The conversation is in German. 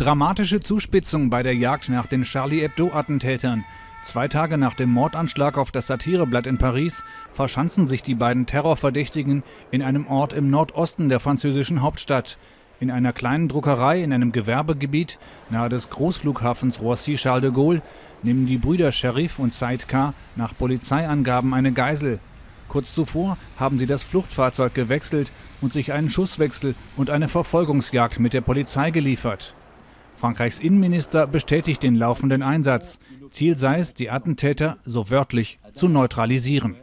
Dramatische Zuspitzung bei der Jagd nach den Charlie-Hebdo-Attentätern. 2 Tage nach dem Mordanschlag auf das Satireblatt in Paris verschanzen sich die beiden Terrorverdächtigen in einem Ort im Nordosten der französischen Hauptstadt. In einer kleinen Druckerei in einem Gewerbegebiet nahe des Großflughafens Roissy-Charles de Gaulle nehmen die Brüder Sherif und Said K. nach Polizeiangaben eine Geisel. Kurz zuvor haben sie das Fluchtfahrzeug gewechselt und sich einen Schusswechsel und eine Verfolgungsjagd mit der Polizei geliefert. Frankreichs Innenminister bestätigt den laufenden Einsatz. Ziel sei es, die Attentäter so wörtlich zu neutralisieren.